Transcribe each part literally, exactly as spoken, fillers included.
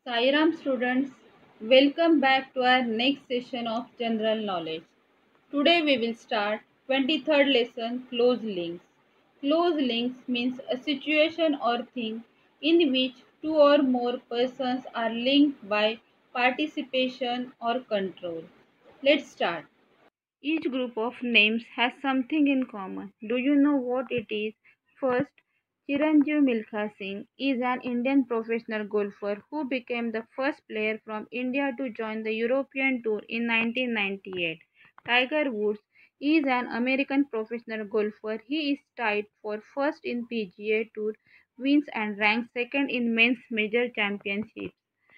Sairam students, welcome back to our next session of general knowledge. Today we will start twenty-third lesson close links. Close links means a situation or thing in which two or more persons are linked by participation or control. Let's start. Each group of names has something in common. Do you know what it is? First, Chiranjeev Milkha Singh is an Indian professional golfer who became the first player from India to join the European Tour in nineteen ninety-eight. Tiger Woods is an American professional golfer. He is tied for first in P G A Tour wins and ranks second in men's major championships.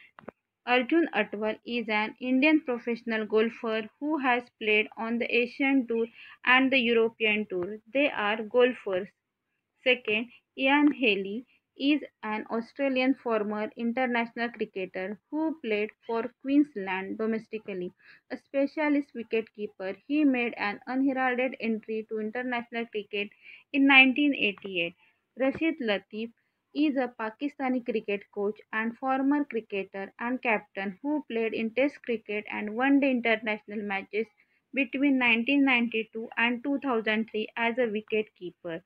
Arjun Atwal is an Indian professional golfer who has played on the Asian Tour and the European Tour. They are golfers. Second, Ian Haley is an Australian former international cricketer who played for Queensland domestically. A specialist wicketkeeper, he made an unheralded entry to international cricket in nineteen eighty-eight. Rashid Latif is a Pakistani cricket coach and former cricketer and captain who played in Test cricket and one day international matches between nineteen ninety-two and two thousand three as a wicket-keeper.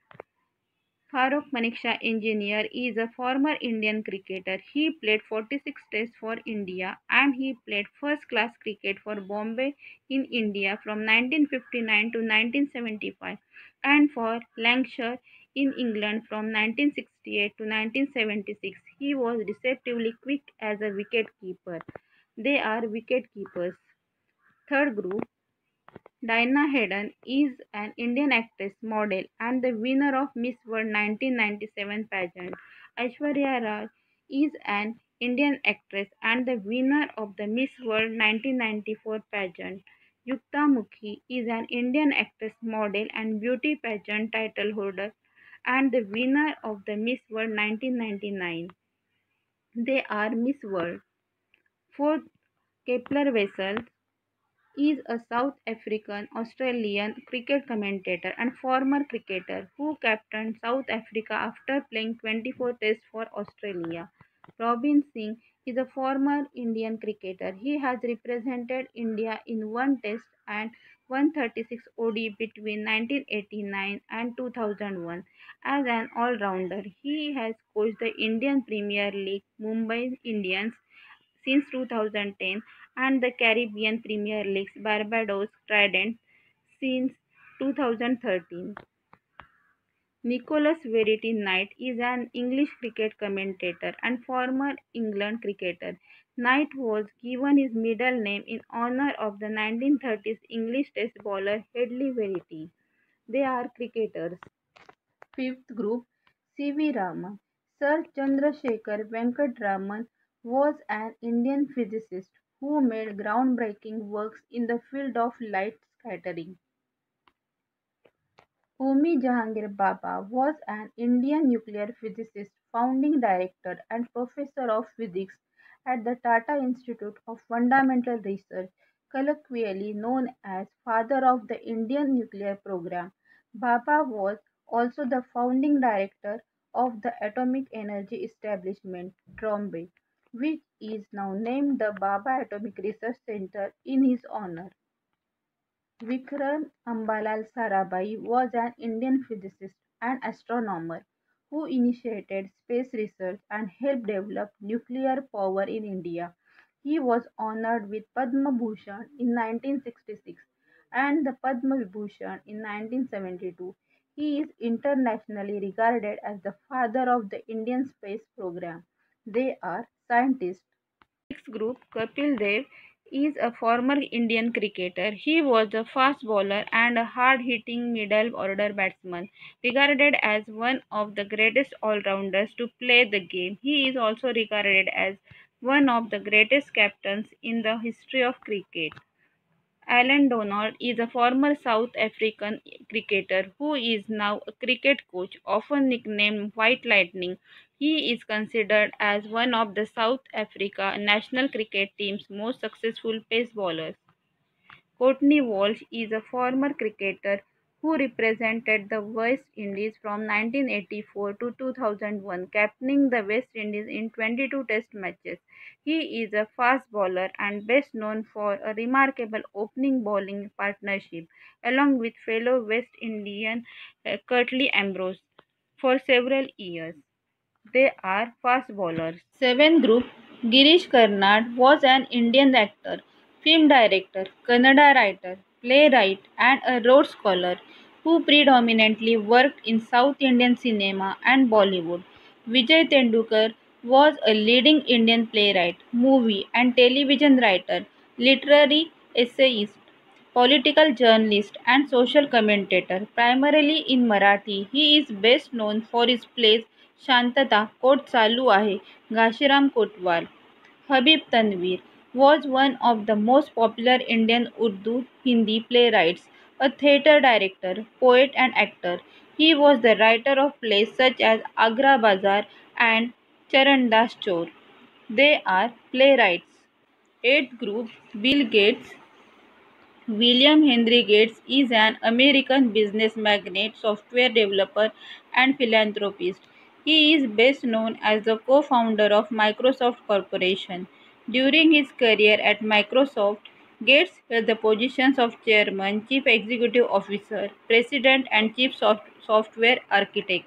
Farooq Maniksha Engineer is a former Indian cricketer. He played forty-six tests for India and he played first class cricket for Bombay in India from nineteen fifty-nine to nineteen seventy-five and for Lancashire in England from nineteen sixty-eight to nineteen seventy-six. He was deceptively quick as a wicket keeper. They are wicket keepers. Third group, Dinah Hayden is an Indian actress, model, and the winner of Miss World nineteen ninety-seven pageant. Aishwarya Rai is an Indian actress and the winner of the Miss World nineteen ninety-four pageant. Yukta Mukhi is an Indian actress, model, and beauty pageant title holder and the winner of the Miss World nineteen ninety-nine. They are Miss World. Fourth, Kepler Wessels is a South African Australian cricket commentator and former cricketer who captained South Africa after playing twenty-four tests for Australia. Robin Singh is a former Indian cricketer. He has represented India in one test and one hundred thirty-six O D between nineteen eighty-nine and two thousand one. As an all-rounder, he has coached the Indian Premier League Mumbai Indians since two thousand ten and the Caribbean Premier Leagues Barbados Trident since two thousand thirteen. Nicholas Verity Knight is an English cricket commentator and former England cricketer. Knight was given his middle name in honor of the nineteen thirties English test bowler Headley Verity. They are cricketers. Fifth group, C V Raman. Sir Chandrasekhar Venkat Raman was an Indian physicist who made groundbreaking works in the field of light scattering. Homi Jahangir Baba was an Indian nuclear physicist, founding director, and professor of physics at the Tata Institute of Fundamental Research, colloquially known as Father of the Indian Nuclear Program. Baba was also the founding director of the Atomic Energy Establishment, Trombay, which is now named the Baba Atomic Research Center in his honor. Vikram Ambalal Sarabhai was an Indian physicist and astronomer who initiated space research and helped develop nuclear power in India. He was honored with Padma Bhushan in nineteen sixty-six and the Padma Vibhushan in nineteen seventy-two. He is internationally regarded as the father of the Indian space program. They are scientists. Sixth group, Kapil Dev is a former Indian cricketer. He was a fast bowler and a hard-hitting middle-order batsman, regarded as one of the greatest all-rounders to play the game. He is also regarded as one of the greatest captains in the history of cricket. Alan Donald is a former South African cricketer who is now a cricket coach, often nicknamed White Lightning. He is considered as one of the South Africa national cricket team's most successful pace bowlers. Courtney Walsh is a former cricketer who represented the West Indies from nineteen eighty-four to two thousand one, captaining the West Indies in twenty-two Test matches. He is a fast bowler and best known for a remarkable opening bowling partnership along with fellow West Indian uh, Curtly Ambrose for several years. They are fast bowlers. Seventh group. Girish Karnad was an Indian actor, film director, Kannada writer, playwright, and a Rhodes Scholar who predominantly worked in South Indian cinema and Bollywood. Vijay Tendulkar was a leading Indian playwright, movie and television writer, literary essayist, political journalist, and social commentator, primarily in Marathi. He is best known for his plays Shantata, Kot Chalu Ahe, Ghanshiram Kotwal. Habib Tanveer was one of the most popular Indian Urdu Hindi playwrights, a theatre director, poet, and actor. He was the writer of plays such as Agra Bazaar and Charandas Chor. They are playwrights. Eighth group. Bill Gates. William Henry Gates is an American business magnate, software developer, and philanthropist. He is best known as the co-founder of Microsoft Corporation. During his career at Microsoft, Gates held the positions of chairman, chief executive officer, president, and chief soft- software architect.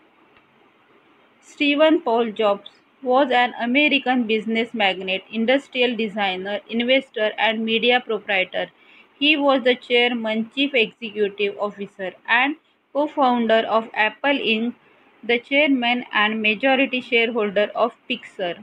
Stephen Paul Jobs was an American business magnate, industrial designer, investor, and media proprietor. He was the chairman, chief executive officer, and co founder of Apple Incorporated, the chairman and majority shareholder of Pixar.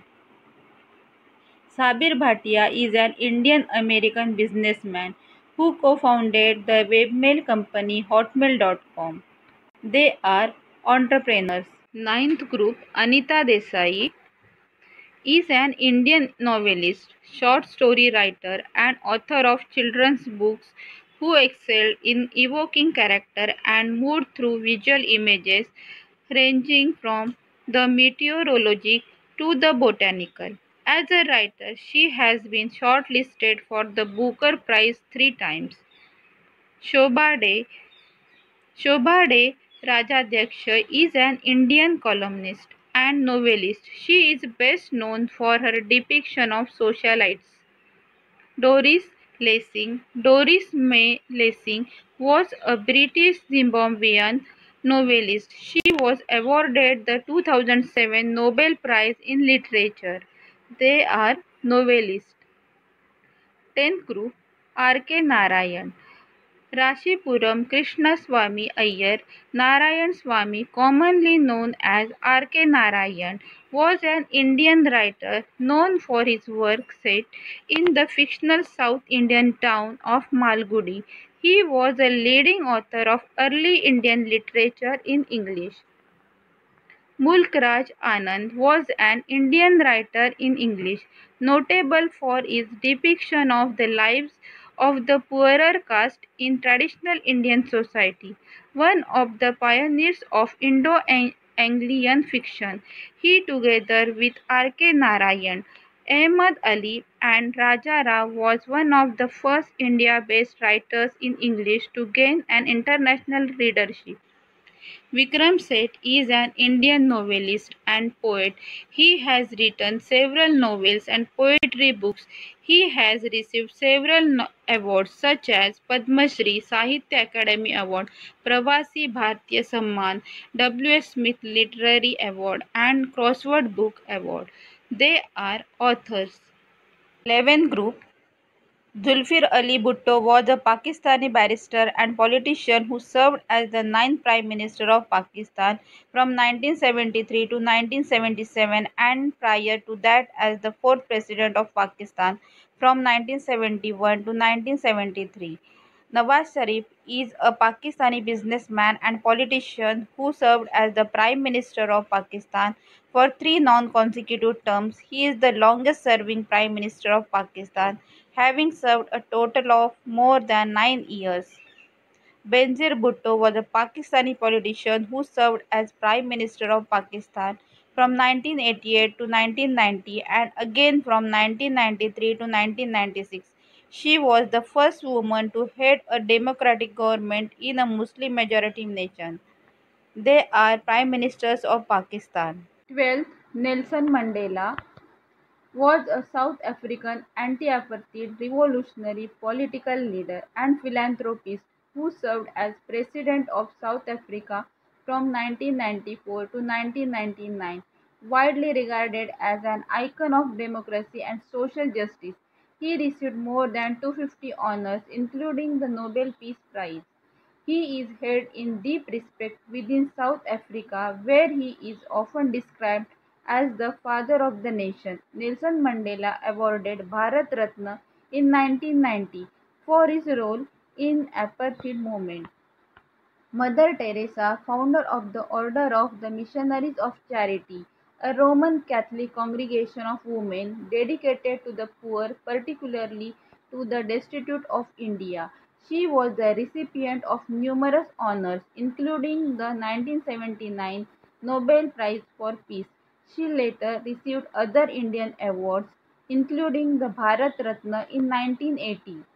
Sabir Bhatia is an Indian American businessman who co founded the webmail company Hotmail dot com. They are entrepreneurs. Ninth group. Anita Desai is an Indian novelist, short story writer, and author of children's books who excelled in evoking character and mood through visual images ranging from the meteorologic to the botanical. As a writer, she has been shortlisted for the Booker Prize three times. Shobha De Shobha De Rajadhyaksha is an Indian columnist and novelist. She is best known for her depiction of socialites. Doris Lessing Doris May Lessing was a British Zimbabwean novelist. She was awarded the two thousand seven Nobel Prize in Literature. They are novelists. tenth group. R K Narayan Rashipuram Krishnaswamy Iyer, Narayan Swamy, commonly known as R K Narayan, was an Indian writer known for his work set in the fictional South Indian town of Malgudi. He was a leading author of early Indian literature in English. Mulk Raj Anand was an Indian writer in English, notable for his depiction of the lives of the poorer caste in traditional Indian society. One of the pioneers of Indo-Anglian fiction, he together with R K Narayan, Ahmad Ali and Raja Rao was one of the first India-based writers in English to gain an international readership. Vikram Seth is an Indian novelist and poet. He has written several novels and poetry books. He has received several no- awards such as Padma Shri, Sahitya Academy Award, Pravasi Bharatiya Samman, W S. Smith Literary Award, and Crossword Book Award. They are authors. eleventh group. Zulfir Ali Bhutto was a Pakistani barrister and politician who served as the ninth Prime Minister of Pakistan from nineteen seventy-three to nineteen seventy-seven and prior to that as the fourth President of Pakistan from nineteen seventy-one to nineteen seventy-three. Nawaz Sharif is a Pakistani businessman and politician who served as the Prime Minister of Pakistan for three non-consecutive terms. He is the longest-serving Prime Minister of Pakistan, having served a total of more than nine years. Benazir Bhutto was a Pakistani politician who served as Prime Minister of Pakistan from nineteen eighty-eight to nineteen ninety and again from nineteen ninety-three to nineteen ninety-six. She was the first woman to head a democratic government in a Muslim majority nation. They are Prime Ministers of Pakistan. twelfth. Nelson Mandela was a South African anti-apartheid revolutionary political leader and philanthropist who served as President of South Africa from nineteen ninety-four to nineteen ninety-nine. Widely regarded as an icon of democracy and social justice, he received more than two hundred fifty honors, including the Nobel Peace Prize. He is held in deep respect within South Africa, where he is often described as the father of the nation. Nelson Mandela awarded Bharat Ratna in nineteen ninety for his role in apartheid movement. Mother Teresa, founder of the Order of the Missionaries of Charity, a Roman Catholic congregation of women dedicated to the poor, particularly to the destitute of India. She was the recipient of numerous honors, including the nineteen seventy-nine Nobel Prize for Peace. She later received other Indian awards, including the Bharat Ratna in nineteen eighty.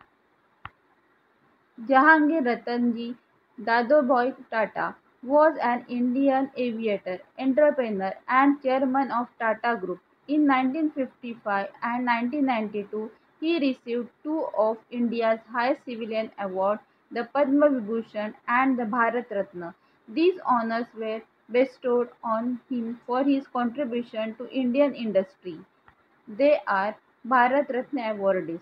Jahangir Ratanji Dadabhai Tata was an Indian aviator, entrepreneur and chairman of Tata Group. In nineteen fifty-five and nineteen ninety-two, he received two of India's highest civilian awards, the Padma Vibhushan and the Bharat Ratna. These honors were bestowed on him for his contribution to Indian industry. They are Bharat Ratna awardees.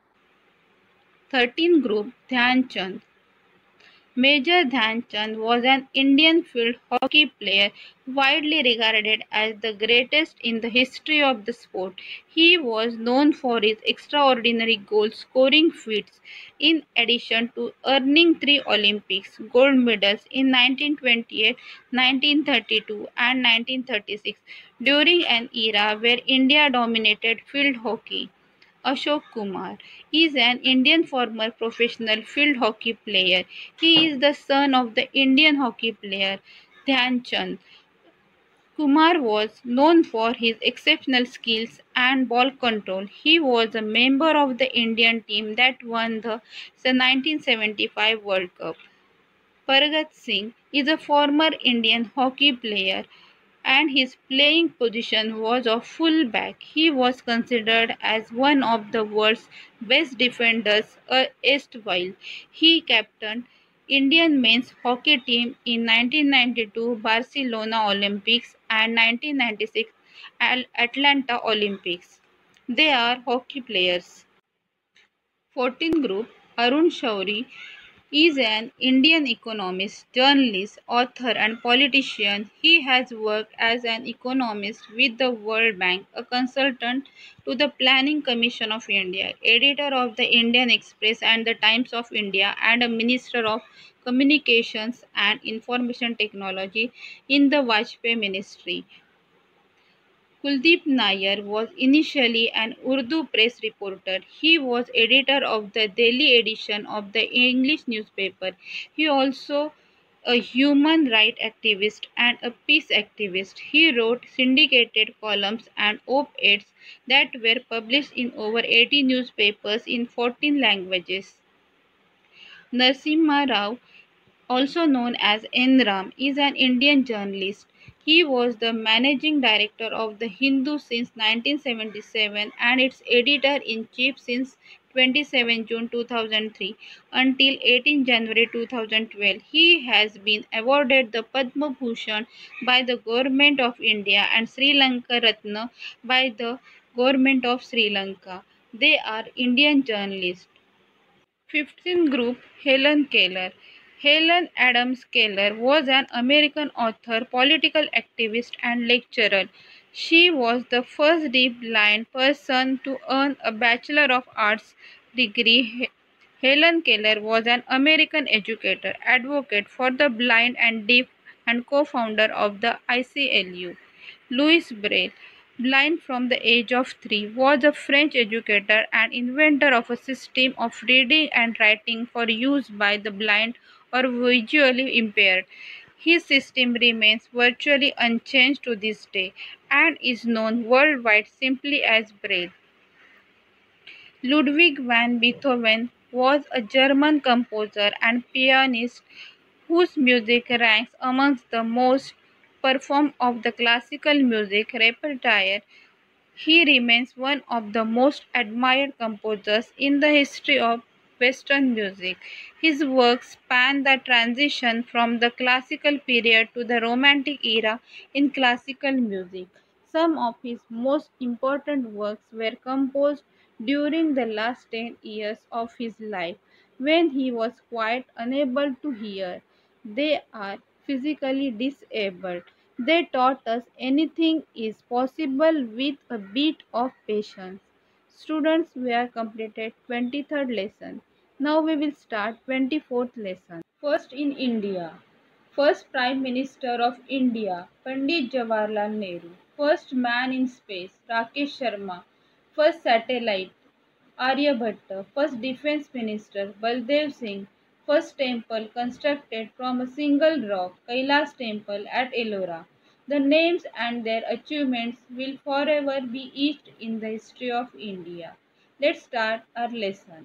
thirteenth Group Dhyan Chand. Major Dhyan Chand was an Indian field hockey player widely regarded as the greatest in the history of the sport. He was known for his extraordinary goal scoring feats, in addition to earning three Olympics gold medals in nineteen twenty-eight, nineteen thirty-two, and nineteen thirty-six, during an era where India dominated field hockey. Ashok Kumar is an Indian former professional field hockey player. He is the son of the Indian hockey player Dhyan Chand. Kumar was known for his exceptional skills and ball control. He was a member of the Indian team that won the nineteen seventy-five World Cup. Paragat Singh is a former Indian hockey player and his playing position was of full-back. He was considered as one of the world's best defenders erstwhile. He captained Indian men's hockey team in nineteen ninety-two Barcelona Olympics and nineteen ninety-six Atlanta Olympics. They are hockey players. fourteenth Group Arun Shourie is an Indian economist, journalist, author, and politician. He has worked as an economist with the World Bank, a consultant to the Planning Commission of India, editor of the Indian Express and the Times of India, and a Minister of Communications and Information Technology in the Vajpayee Ministry. Kuldeep Nair was initially an Urdu press reporter. He was editor of the Delhi edition of the English newspaper. He also a human rights activist and a peace activist. He wrote syndicated columns and op-eds that were published in over eighty newspapers in fourteen languages. Narasimha Rao, also known as N. Ram, is an Indian journalist. He was the managing director of The Hindu since nineteen seventy-seven and its editor-in-chief since twenty-seventh June two thousand three until eighteenth January two thousand twelve. He has been awarded the Padma Bhushan by the Government of India and Sri Lanka Ratna by the Government of Sri Lanka. They are Indian journalists. fifteenth Group Helen Keller. Helen Adams Keller was an American author, political activist, and lecturer. She was the first deaf-blind person to earn a Bachelor of Arts degree. Helen Keller was an American educator, advocate for the blind and deaf, and co-founder of the I C L U. Louis Braille, blind from the age of three, was a French educator and inventor of a system of reading and writing for use by the blind or visually impaired. His system remains virtually unchanged to this day and is known worldwide simply as Braille. Ludwig van Beethoven was a German composer and pianist whose music ranks amongst the most performed of the classical music repertoire. He remains one of the most admired composers in the history of Western music. His works span the transition from the classical period to the Romantic era in classical music. Some of his most important works were composed during the last ten years of his life, when he was quite unable to hear. They are physically disabled. They taught us anything is possible with a bit of patience. Students, we have completed twenty-third lesson. Now we will start twenty-fourth lesson. First in India. First Prime Minister of India, Pandit Jawaharlal Nehru. First man in space, Rakesh Sharma. First satellite, Aryabhatta. First Defence Minister, Baldev Singh. First temple constructed from a single rock, Kailas Temple at Ellora. The names and their achievements will forever be etched in the history of India. Let's start our lesson.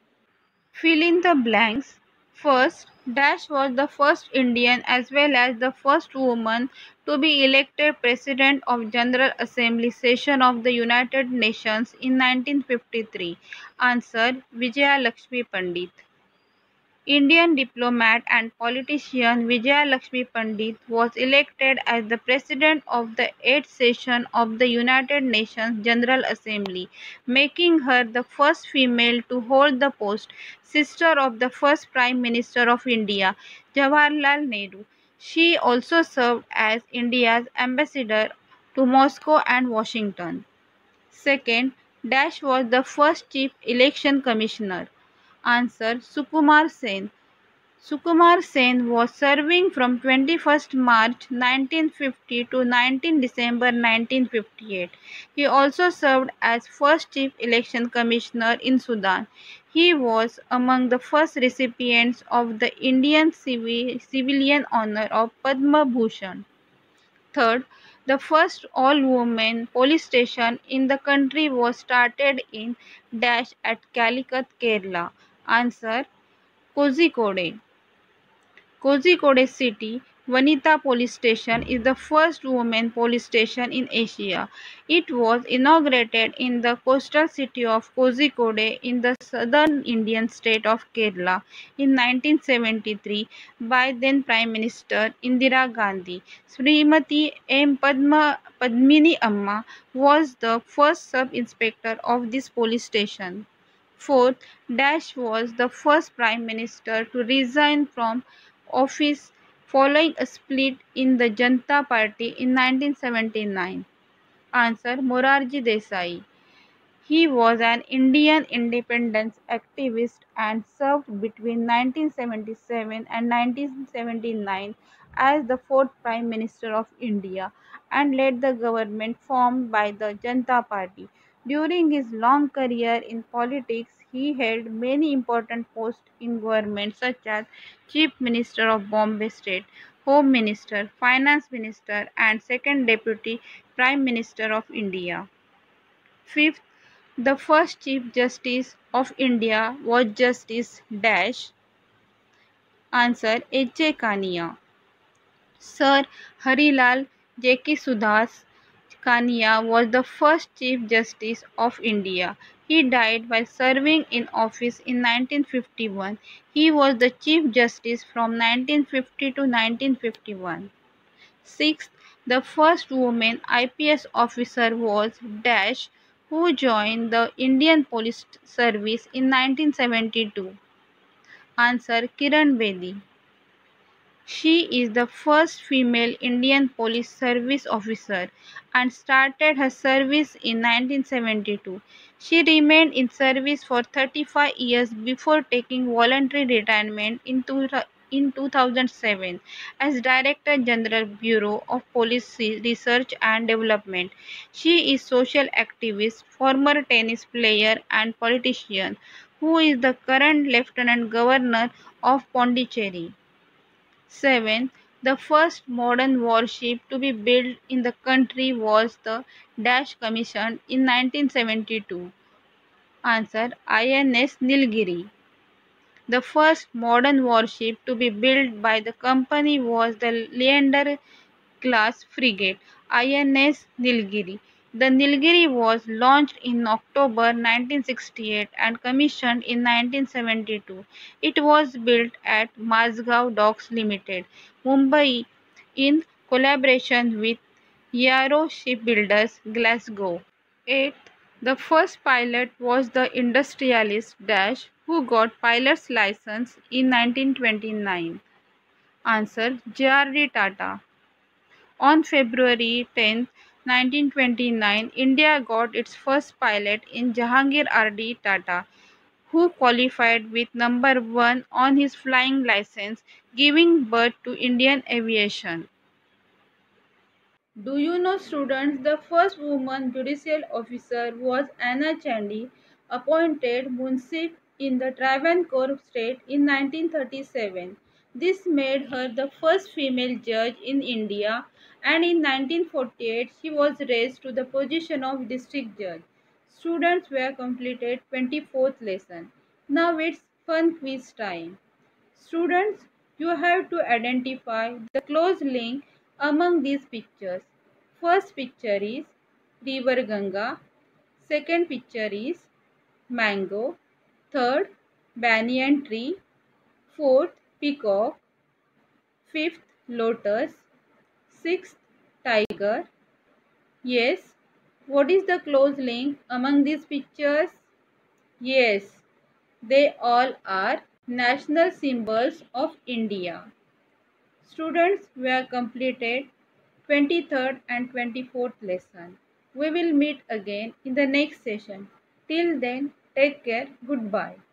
Fill in the blanks. First, Dash was the first Indian as well as the first woman to be elected President of General Assembly session of the United Nations in nineteen fifty-three. Answer, Vijaya Lakshmi Pandit. Indian diplomat and politician Vijaya Lakshmi Pandit was elected as the President of the eighth session of the United Nations General Assembly, making her the first female to hold the post, sister of the first Prime Minister of India, Jawaharlal Nehru. She also served as India's ambassador to Moscow and Washington. Second, Dash was the first Chief Election Commissioner. Answer, Sukumar Sen. Sukumar Sen was serving from twenty-first March nineteen fifty to nineteenth December nineteen fifty-eight. He also served as first Chief Election Commissioner in Sudan. He was among the first recipients of the Indian Civi- Civilian Honor of Padma Bhushan. Third, the first all-women police station in the country was started in Dash at Calicut, Kerala. Answer, Kozhikode. Kozhikode City Vanita Police Station is the first women police station in Asia. It was inaugurated in the coastal city of Kozhikode in the southern Indian state of Kerala in nineteen seventy-three by then Prime Minister Indira Gandhi. Srimati M. Padma Padmini Amma was the first sub-inspector of this police station. Fourth, Dash was the first Prime Minister to resign from office following a split in the Janata Party in nineteen seventy-nine. Answer, Morarji Desai. He was an Indian independence activist and served between nineteen seventy-seven and nineteen seventy-nine as the fourth Prime Minister of India and led the government formed by the Janata Party. During his long career in politics, he held many important posts in government such as Chief Minister of Bombay State, Home Minister, Finance Minister and Second Deputy Prime Minister of India. Fifth, the first Chief Justice of India was Justice Dash. Answer, H. J. Kania. Sir Harilal Jekisudas Kania was the first Chief Justice of India. He died while serving in office in nineteen fifty-one. He was the Chief Justice from nineteen fifty to nineteen fifty-one. Sixth, the first woman I P S officer was Dash, who joined the Indian Police Service in nineteen seventy-two. Answer, Kiran Bedi. She is the first female Indian Police Service officer and started her service in nineteen seventy-two. She remained in service for thirty-five years before taking voluntary retirement in, two, in two thousand seven as Director General Bureau of Police Research and Development. She is social activist, former tennis player and politician who is the current Lieutenant Governor of Pondicherry. seven. The first modern warship to be built in the country was the Dash commissioned in nineteen seventy-two. Answer I N S Nilgiri. The first modern warship to be built by the company was the Leander class frigate I N S Nilgiri. The Nilgiri was launched in October nineteen sixty-eight and commissioned in nineteen seventy-two. It was built at Mazgaon Docks Limited, Mumbai, in collaboration with Yarrow Shipbuilders, Glasgow. eight. The first pilot was the industrialist Dash who got pilot's license in nineteen twenty-nine. Answer J R D Tata. On February tenth, nineteen twenty-nine, India got its first pilot in Jahangir R D Tata, who qualified with number one on his flying license, giving birth to Indian aviation. Do you know, students, the first woman judicial officer was Anna Chandy, appointed Munsif in the Travancore state in nineteen thirty-seven. This made her the first female judge in India, and in nineteen forty-eight she was raised to the position of district judge. Students were completed twenty-fourth lesson. Now it's fun quiz time. Students, you have to identify the close link among these pictures. First picture is River Ganga. Second picture is mango. Third, banyan tree. Fourth, peacock. Fifth, lotus. Sixth, tiger. Yes. What is the close link among these pictures? Yes, they all are national symbols of India. Students, we have completed twenty-third and twenty-fourth lesson. We will meet again in the next session. Till then, take care. Goodbye.